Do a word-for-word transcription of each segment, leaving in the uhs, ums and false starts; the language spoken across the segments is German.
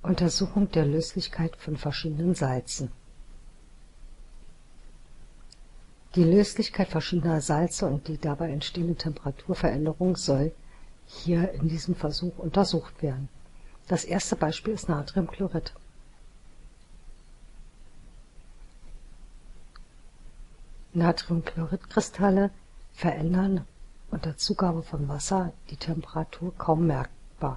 Untersuchung der Löslichkeit von verschiedenen Salzen. Die Löslichkeit verschiedener Salze und die dabei entstehende Temperaturveränderung soll hier in diesem Versuch untersucht werden. Das erste Beispiel ist Natriumchlorid. Natriumchloridkristalle verändern unter Zugabe von Wasser die Temperatur kaum merkbar.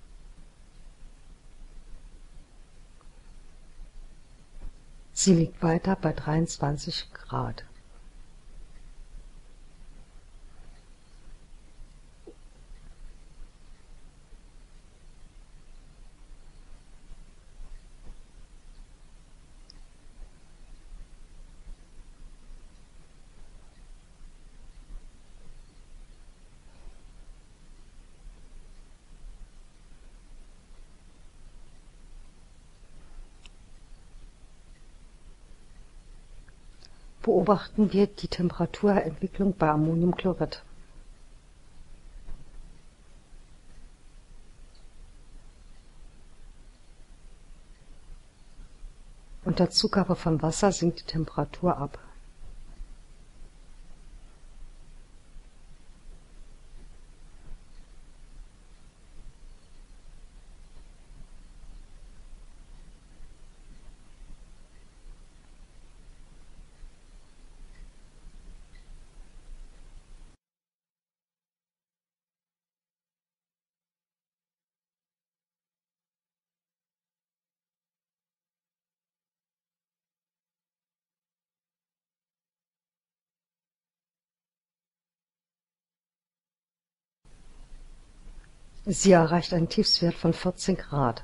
Sie liegt weiter bei dreiundzwanzig Grad. Beobachten wir die Temperaturentwicklung bei Ammoniumchlorid. Unter Zugabe von Wasser sinkt die Temperatur ab. Sie erreicht einen Tiefstwert von vierzehn Grad.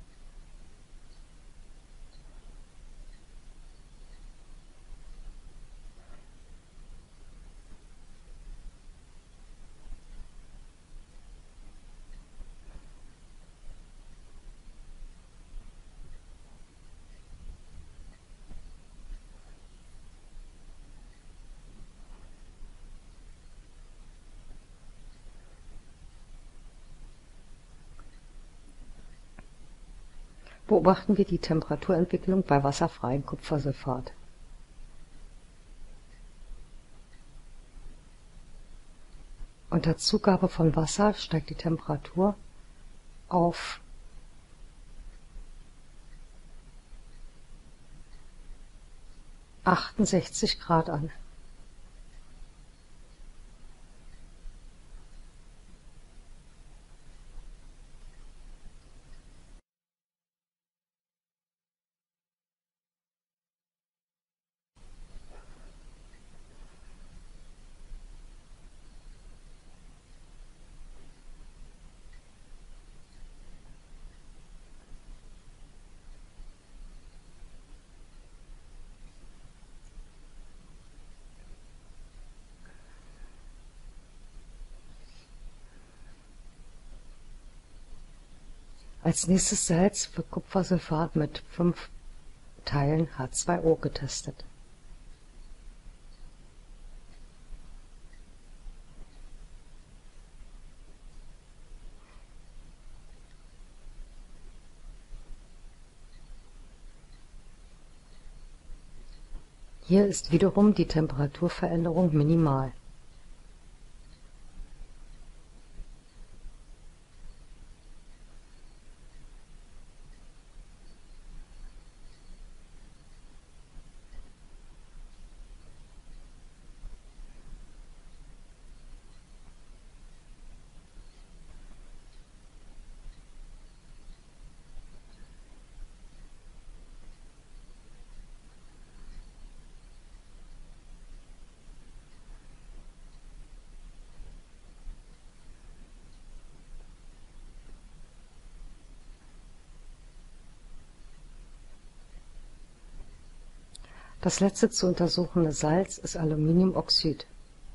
Beobachten wir die Temperaturentwicklung bei wasserfreiem Kupfersulfat. Unter Zugabe von Wasser steigt die Temperatur auf achtundsechzig Grad an. Als nächstes Salz wird Kupfersulfat mit fünf Teilen H zwei O getestet. Hier ist wiederum die Temperaturveränderung minimal. Das letzte zu untersuchende Salz ist Aluminiumoxid.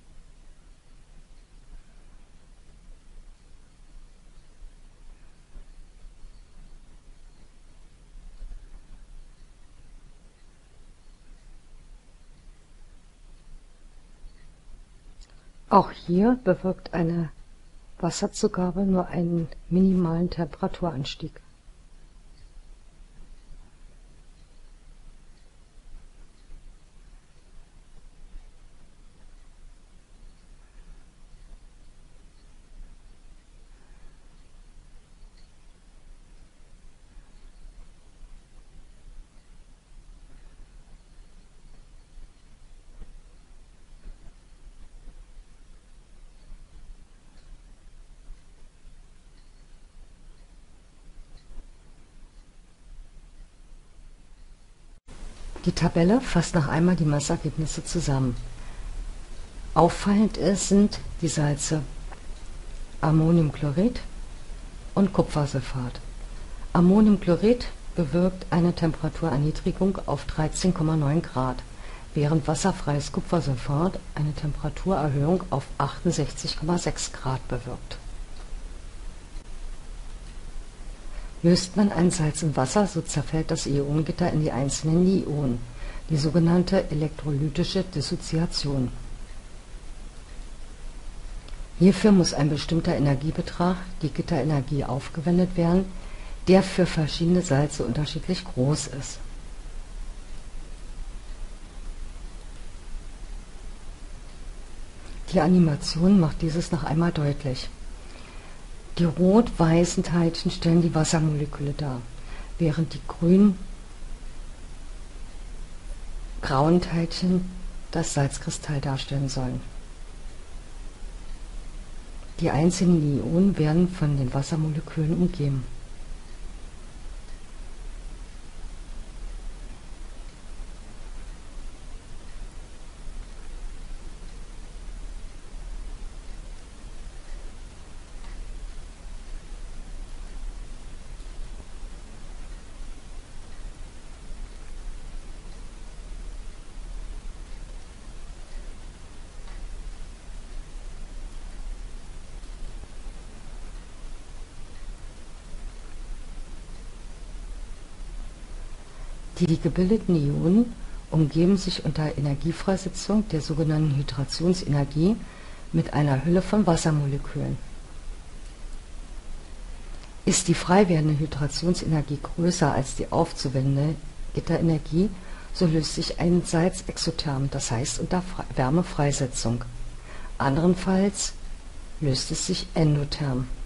Auch hier bewirkt eine Wasserzugabe nur einen minimalen Temperaturanstieg. Die Tabelle fasst noch einmal die Messergebnisse zusammen. Auffallend sind die Salze Ammoniumchlorid und Kupfersulfat. Ammoniumchlorid bewirkt eine Temperaturerniedrigung auf dreizehn Komma neun Grad, während wasserfreies Kupfersulfat eine Temperaturerhöhung auf achtundsechzig Komma sechs Grad bewirkt. Löst man ein Salz in Wasser, so zerfällt das Ionengitter in die einzelnen Ionen, die sogenannte elektrolytische Dissoziation. Hierfür muss ein bestimmter Energiebetrag, die Gitterenergie, aufgewendet werden, der für verschiedene Salze unterschiedlich groß ist. Die Animation macht dieses noch einmal deutlich. Die rot-weißen Teilchen stellen die Wassermoleküle dar, während die grün-grauen Teilchen das Salzkristall darstellen sollen. Die einzelnen Ionen werden von den Wassermolekülen umgeben. Die gebildeten Ionen umgeben sich unter Energiefreisetzung der sogenannten Hydrationsenergie mit einer Hülle von Wassermolekülen. Ist die frei werdende Hydrationsenergie größer als die aufzuwendende Gitterenergie, so löst sich ein Salz exotherm, das heißt unter Wärmefreisetzung. Anderenfalls löst es sich endotherm.